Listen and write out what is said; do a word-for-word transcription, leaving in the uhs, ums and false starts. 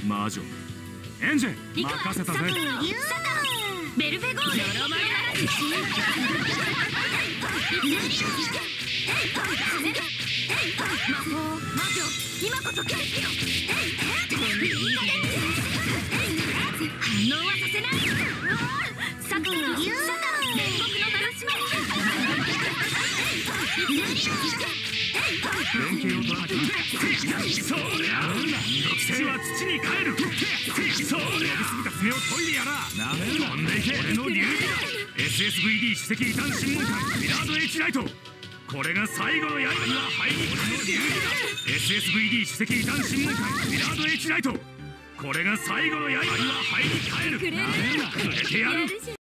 魔女エンジェ任せたぜ。 ベルフェゴール魔法魔女今こそ決意よ。反応はさせない。サタンは煉獄の鳴らしま連携を取らなきゃ。そりゃ土は土に帰る。そりゃ伸びすぎた爪を研いでやら。飛んでいけ俺の流儀だ。 エスエスブイディー 首席異端審問官ミラード H ライト。これが最後の刃には入り俺の流儀だ。 エスエスブイディー 首席異端審問官ミラード H ライト。これが最後の刃には入り帰る。くれてやる。